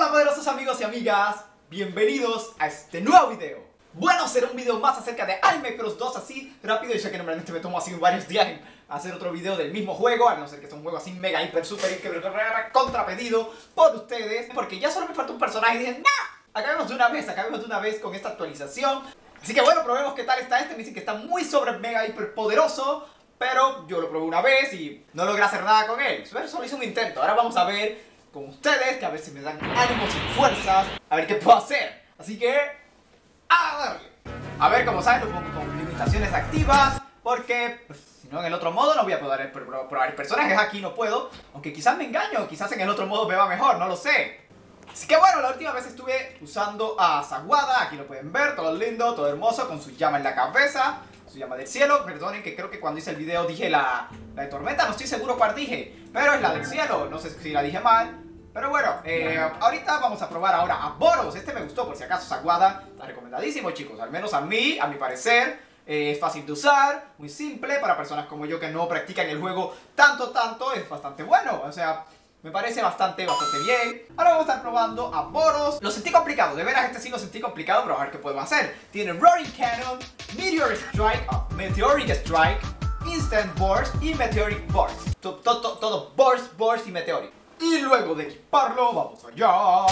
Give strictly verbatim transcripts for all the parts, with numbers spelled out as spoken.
Hola poderosos amigos y amigas, bienvenidos a este nuevo video. Bueno, será un video más acerca de Anime Cross dos así rápido. Y sé que normalmente me tomo así varios días en hacer otro video del mismo juego, a no ser que sea un juego así mega, hiper, super, hiper, contrapedido por ustedes. Porque ya solo me falta un personaje y dije, ¡nah! Acabemos de una vez, acabemos de una vez con esta actualización. Así que bueno, probemos qué tal está este. Me dicen que está muy sobre mega, hiper poderoso, pero yo lo probé una vez y no logré hacer nada con él. Solo hice un intento. Ahora vamos a ver con ustedes, que a ver si me dan ánimos y fuerzas, a ver qué puedo hacer. Así que, a darle. A ver, como saben, lo pongo con limitaciones activas, porque pues, si no en el otro modo no voy a poder probar personajes. Aquí no puedo, aunque quizás me engaño, quizás en el otro modo me va mejor, no lo sé. Así que bueno, la última vez estuve usando a Sawada. Aquí lo pueden ver, todo lindo, todo hermoso, con su llama en la cabeza, su llama del cielo. Perdonen que creo que cuando hice el video dije la, la de tormenta, no estoy seguro cuál dije, pero es la del cielo, no sé si la dije mal. Pero bueno, eh, ahorita vamos a probar ahora a Boros. Este me gustó, por si acaso. Sawada está recomendadísimo, chicos. Al menos a mí, a mi parecer, eh, es fácil de usar, muy simple. Para personas como yo que no practican el juego tanto, tanto, es bastante bueno. O sea, me parece bastante, bastante bien. Ahora vamos a estar probando a Boros. Lo sentí complicado, de veras este sí lo sentí complicado, pero a ver qué podemos hacer. Tiene Roaring Cannon, Meteor Strike, oh, Meteoric Strike, Instant Burst y Meteoric Burst. Todo, todo, todo Burst, Burst y Meteoric. Y luego de equiparlo, vamos allá.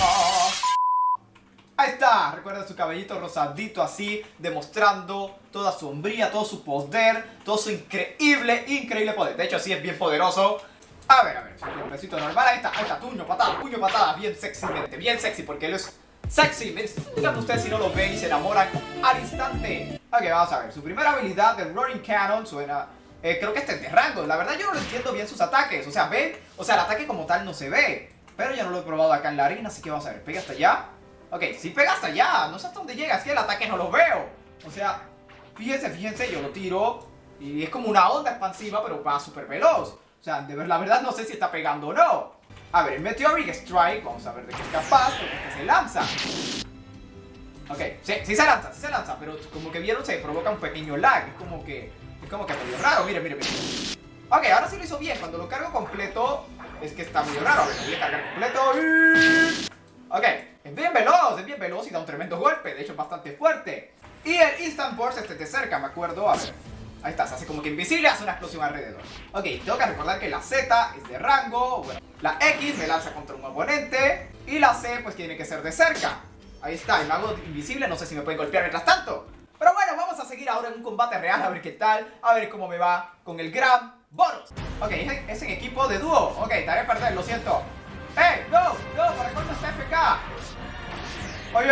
Ahí está, recuerda su cabellito rosadito así, demostrando toda su hombría, todo su poder, todo su increíble, increíble poder. De hecho, sí es bien poderoso. A ver, a ver, un besito normal, ahí está, ahí está, puño, patada, puño, patada, bien sexymente, bien sexy, porque él es sexy. Díganme ustedes si no lo ven y se enamoran al instante. Ok, vamos a ver, su primera habilidad del Roaring Cannon suena... Eh, creo que este es de rango. La verdad yo no lo entiendo bien sus ataques. O sea, ven, o sea, el ataque como tal no se ve, pero ya no lo he probado acá en la arena, así que vamos a ver. ¿Pega hasta allá? Ok, sí pega hasta allá. No sé hasta dónde llega, es que el ataque no lo veo. O sea, fíjense, fíjense, yo lo tiro y es como una onda expansiva, pero va súper veloz. O sea, de ver, la verdad no sé si está pegando o no. A ver, el Meteoric Strike, vamos a ver de qué es capaz, porque este se lanza. Ok, sí, sí se lanza, sí se lanza, pero como que vieron se provoca un pequeño lag. Es como que... Es como que medio raro, miren, miren, miren. Ok, ahora sí lo hizo bien. Cuando lo cargo completo, es que está medio raro. A ver, voy a cargar completo. Ok, es bien veloz, es bien veloz y da un tremendo golpe. De hecho, es bastante fuerte. Y el Instant Burst este de cerca, me acuerdo. A ver, ahí está, se hace como que invisible, hace una explosión alrededor. Ok, tengo que recordar que la Z es de rango. Bueno, la X me lanza contra un oponente. Y la C, pues tiene que ser de cerca. Ahí está, el mago invisible, no sé si me puede golpear mientras tanto. Pero bueno, vamos a seguir ahora en un combate real, a ver qué tal, a ver cómo me va con el gran Boros. Ok, es en equipo de dúo. Ok, te haré perder, lo siento. ¡Ey! ¡No! ¡No! ¿Para cuándo está F K? Oye.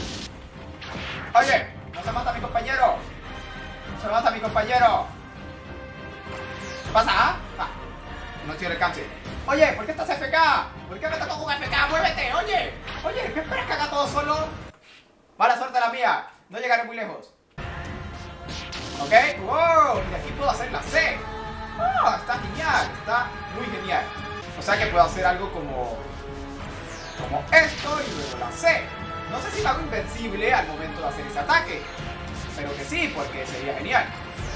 Oye, no se mata a mi compañero. No se mata a mi compañero. ¿Qué pasa? ¿Ah? Ah, no tiene alcance. Oye, ¿por qué estás F K? ¿Por qué me tocó un F K? ¡Muévete! Oye. Oye, ¿me esperas que haga todo solo? Mala suerte la mía. No llegaré muy lejos. Ok, wow, y aquí puedo hacer la C. Oh, está genial, está muy genial. O sea que puedo hacer algo como Como esto y luego la C. No sé si me hago invencible al momento de hacer ese ataque, pero que sí, porque sería genial.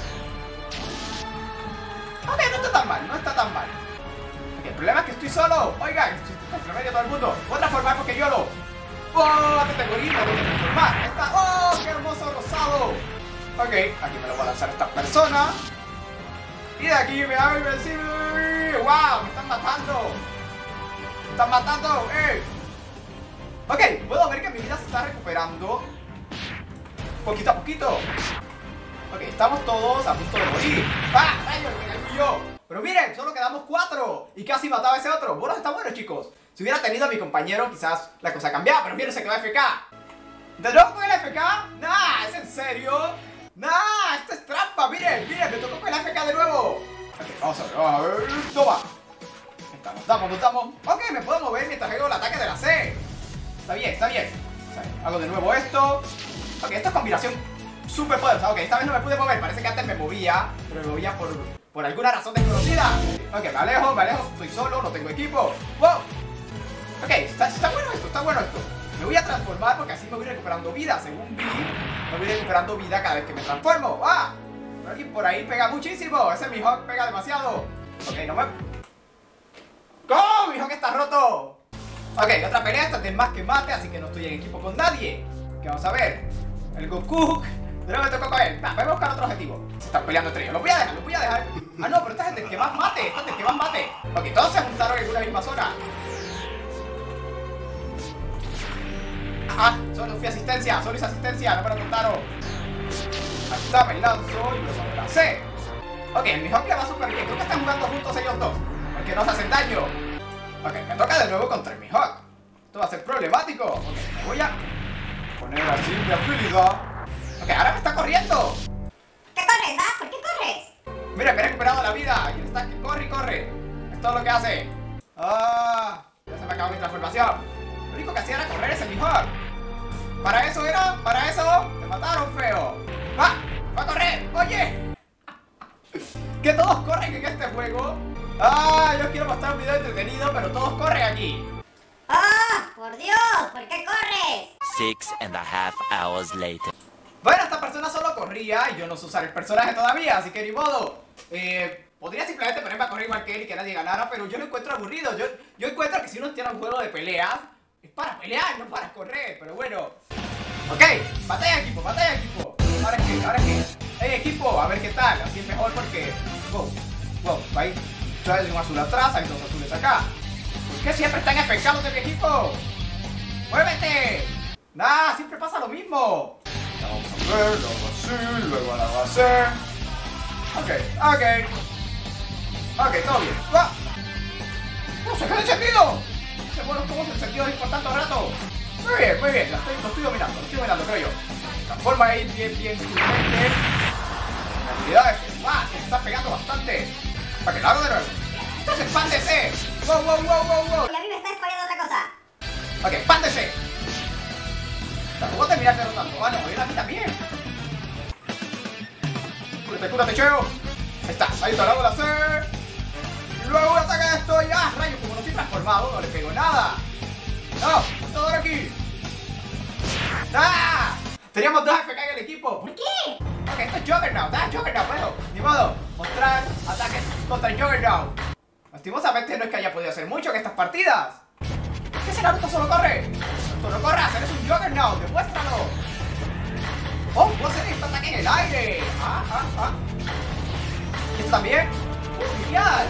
Ok, no está tan mal, no está tan mal. Okay, el problema es que estoy solo. Oigan, estoy entre medio de todo el mundo. Voy a transformar porque yo lo... ¡Oh! ¡Categoría! Me voy a transformar. Ahí está. ¡Oh! ¡Qué hermoso rosado! Ok, aquí me lo voy a lanzar a esta persona. Y de aquí me hago invencible. ¡Wow! ¡Me están matando! ¡Me están matando! ¡Eh! Ok, puedo ver que mi vida se está recuperando poquito a poquito. Ok, estamos todos a punto de morir. ¡Ah! ¡Rayos! ¡Me fui yo! Pero miren, solo quedamos cuatro. Y casi mataba a ese otro. Bueno, está bueno, chicos. Si hubiera tenido a mi compañero, quizás la cosa cambiaba. Pero miren, se quedó F K. ¿De nuevo con el F K? Nah, ¿es en serio? Nah, esto es trampa. Miren, miren, me tocó con el F K de nuevo. Ok, vamos a ver, vamos a ver. Toma. Estamos, estamos, estamos. Ok, me puedo mover mientras hago el ataque de la C. Está bien, está bien. O sea, hago de nuevo esto. Ok, esto es combinación súper poderosa. Ok, esta vez no me pude mover. Parece que antes me movía, pero me movía por, por alguna razón desconocida. Ok, me alejo, me alejo. Estoy solo, no tengo equipo. Wow. Ok, está, está bueno esto, está bueno esto. Me voy a transformar porque así me voy recuperando vida. Según vi, me voy recuperando vida cada vez que me transformo. ¡Ah! Alguien por ahí pega muchísimo. Ese Mihawk pega demasiado. Ok, no me... ¡Oh! ¡Mi Mihawk está roto! Ok, otra pelea, esta es de más que mate, así que no estoy en equipo con nadie. Que vamos a ver. El Goku. De nuevo me tocó con él. Nah, voy a buscar otro objetivo. Se están peleando entre ellos. Lo voy a dejar, lo voy a dejar. Ah, no, pero esta es el del que más mate. Esta es el que más mate. Ok, todos se juntaron en una misma zona. Ah, solo fui asistencia, solo hice asistencia, no me lo contaron. Ahí está, me lanzo y luego me lancé. Ok, el Mihawk le va súper bien. Creo que están jugando juntos ellos dos, porque no se hacen daño. Ok, me toca de nuevo contra el Mihawk. Esto va a ser problemático. Ok, me voy a poner así mi habilidad. Ok, ahora me está corriendo. ¿Qué corres, ah? ¿Por qué corres? Mira, me he recuperado la vida. Y él está que corre y corre. Es todo lo que hace. Ah, ya se me acabó mi transformación. Lo único que hacía era correr ese Mihawk. ¿Para eso era? ¿Para eso? Te mataron, feo. ¡Va! ¡Va a correr! ¡Oye! Que todos corren en este juego. Ah, yo quiero mostrar un video entretenido, pero todos corren aquí. ¡Oh! ¡Por Dios! ¿Por qué corres? Six and a half hours later. Bueno, esta persona solo corría y yo no sé usar el personaje todavía, así que ni modo. Eh, podría simplemente ponerme a correr igual que él y que nadie ganara, pero yo lo encuentro aburrido. Yo, yo encuentro que si uno tiene un juego de peleas, es para pelear, no para correr, pero bueno. Ok, batalla equipo, batalla equipo. Ahora es que, ahora es que. Hey equipo, a ver qué tal, así es mejor porque. Wow, wow, ahí. Hay un azul atrás, hay dos azules acá. ¿Por qué siempre están efectados de mi equipo? ¡Muévete! Nah, siempre pasa lo mismo. La vamos a ver, luego así, luego la va a hacer. Ok, ok. Ok, todo bien. ¡Va! ¡No, se queda encendido! Ese bueno, ¿cómo se encendió ahí por tanto rato? Muy bien, muy bien, lo estoy, lo estoy dominando, lo estoy dominando, creo yo. Transforma ahí bien, bien, sutilmente. Cuidado, ¡ah! Se está pegando bastante. Para que lo hago de nuevo. ¡Entonces, expándese! ¡Wow, wow, wow, wow, wow! Y a mí me está spoileando otra cosa. Ok, expándese. Tampoco terminar derrotando. Ah, no, él a mí también. Cúrate, cúrate, cheo. Ahí está, ahí está, lo hago la C. Y luego un ataque de esto y ¡ah, rayos! Como no estoy transformado, no le pego nada. ¡No! ¡Todo aquí! ¡Ah! Teníamos dos F K en el equipo. ¿Por qué? Ok, esto es Juggernaut, ah, Juggernaut, bueno, ni modo. Mostrar ataques contra el Juggernaut. Lastimosamente no es que haya podido hacer mucho en estas partidas. ¿Por qué ese Naruto solo corre? Naruto no corras, eres un Juggernaut, demuéstralo. Oh, puedo hacer este ataque en el aire. Ah, ah, ah. ¿Y esto también? ¡Uh, genial!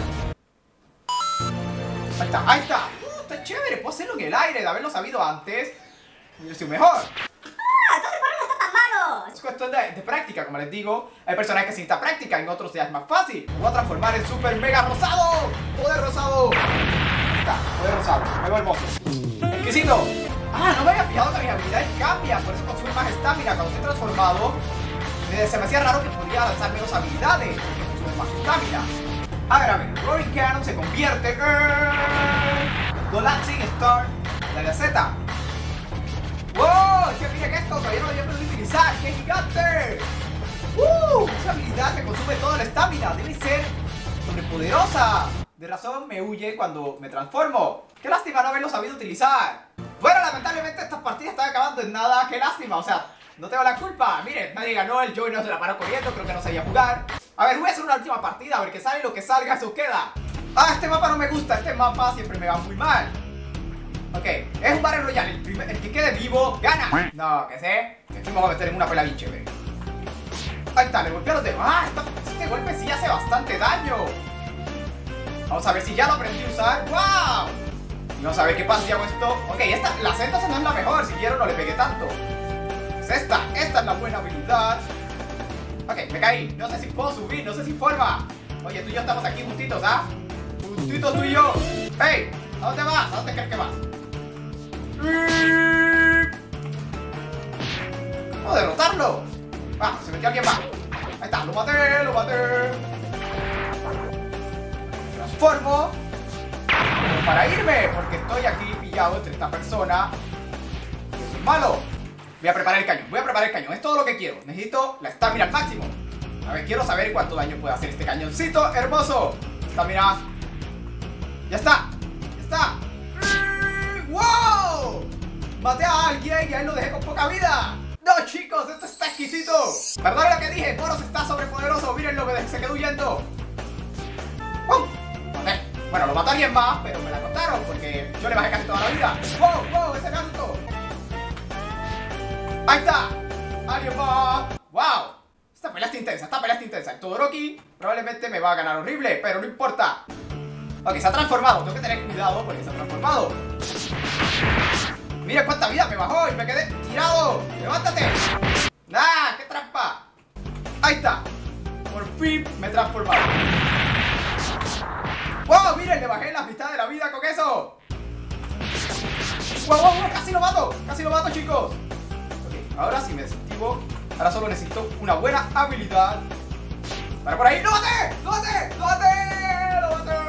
Ahí está, ahí está. Uh, está chévere, puedo hacerlo en el aire, de haberlo sabido antes. Hubiera sido mejor. ¡Ah! ¡Entonces por qué no está tan malo! Es cuestión de, de práctica, como les digo. Hay personajes que necesitan práctica, en otros ya es más fácil. Me voy a transformar en Super Mega Rosado. ¡Poder Rosado! Ahí está, Poder Rosado, me veo hermoso. Exquisito. Ah, no me había fijado que mis habilidades cambian, por eso consume más estamina. Cuando estoy transformado, eh, se me hacía raro que podría lanzar menos habilidades, porque consume más estamina. A ver, a ver, Roaring Cannon se convierte en Galaxy Star de la Z. ¡Wow! ¿Qué miren esto? Todavía no lo había podido utilizar. ¡Qué gigante! ¡Uh! Esa habilidad me consume toda la estamina. Debe ser sobrepoderosa. De razón me huye cuando me transformo. ¡Qué lástima no haberlo sabido utilizar! Bueno, lamentablemente estas partidas están acabando en nada. ¡Qué lástima! O sea, no tengo la culpa. Miren, nadie ganó. El Joey no se la paró corriendo. Creo que no sabía jugar. A ver, voy a hacer una última partida. A ver qué sale. Lo que salga, eso queda. Ah, este mapa no me gusta. Este mapa siempre me va muy mal. Ok, es un Battle Royale, el, primer, el que quede vivo, gana. No, que sé, aquí me voy a meter en una pelea bien chévere. Ahí está, le golpeé a los demás. Ah, esta, este golpe sí hace bastante daño. Vamos a ver si ya lo aprendí a usar. ¡Wow! Vamos a ver qué pasa si hago esto. Ok, esta, la Z no es la mejor, si quiero no le pegué tanto. Es esta, esta es la buena habilidad. Ok, me caí, no sé si puedo subir, no sé si forma. Oye, tú y yo estamos aquí juntitos, ¿ah? Juntitos tú y yo. ¡Hey! ¿A dónde vas? ¿A dónde crees que vas? ¿Puedo derrotarlo? Ah, se metió alguien más. Ahí está, lo maté, lo maté. Me transformo. Pero para irme, porque estoy aquí pillado entre esta persona. Yo soy malo. Voy a preparar el cañón, voy a preparar el cañón. Es todo lo que quiero. Necesito la estamina al máximo. A ver, quiero saber cuánto daño puede hacer este cañoncito hermoso. Estamina. Ya está. Ya está. ¡Wow! Maté a alguien y a él lo dejé con poca vida. No, chicos, esto está exquisito. Perdón lo que dije, Boros está sobrepoderoso. Mírenlo, que se quedó huyendo. ¡Uh! Maté. Bueno, lo mató alguien más, pero me la contaron porque yo le bajé casi toda la vida. ¡Wow, wow! ¡Ese gato! ¡Ahí está! ¡Alguien más! ¡Wow! Esta pelea está intensa, esta pelea está intensa. El Todoroki probablemente me va a ganar horrible, pero no importa. Ok, se ha transformado. Tengo que tener cuidado porque se ha transformado. Mira cuánta vida me bajó y me quedé tirado. ¡Levántate! ¡Nah! ¡Qué trampa! ¡Ahí está! Por fin me he transformado. ¡Wow! Miren, le bajé la mitad de la vida con eso. ¡Wow, wow, wow! ¡Casi lo mato! ¡Casi lo mato, chicos! Ok, ahora sí me desactivo. Ahora solo necesito una buena habilidad. ¡Para por ahí! ¡Lo maté! ¡Lo maté! ¡Lo maté! ¡Lo maté!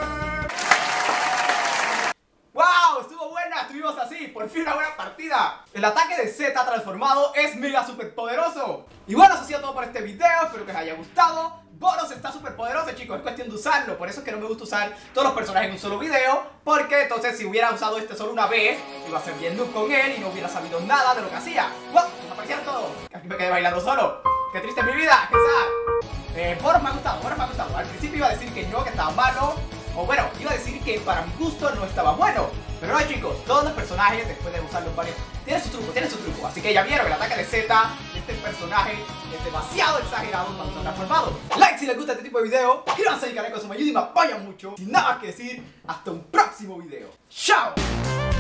¡Wow! Estuvo buena, estuvimos así. Por fin una buena partida. El ataque de Z transformado es mega super poderoso. Y bueno, eso ha sido todo por este video. Espero que os haya gustado. Boros está súper poderoso, chicos, es cuestión de usarlo. Por eso es que no me gusta usar todos los personajes en un solo video, porque entonces si hubiera usado este solo una vez, iba a ser bien noob con él y no hubiera sabido nada de lo que hacía. ¡Wow! Desaparecieron todos. Aquí me quedé bailando solo. ¡Qué triste es mi vida! ¡Qué sad! Eh, Boros me ha gustado, Boros me ha gustado. Al principio iba a decir que no, que estaba malo. O bueno, iba a decir que para mi gusto no estaba bueno. Pero no, chicos, todos los personajes, después de usarlos varios, tienen su truco, tienen su truco. Así que ya vieron, el ataque de Z de este personaje es demasiado exagerado cuando se ha transformado. Like si les gusta este tipo de video, suscríbanse al canal, que eso me ayuda y me apoyan mucho. Sin nada más que decir, hasta un próximo video. ¡Chao!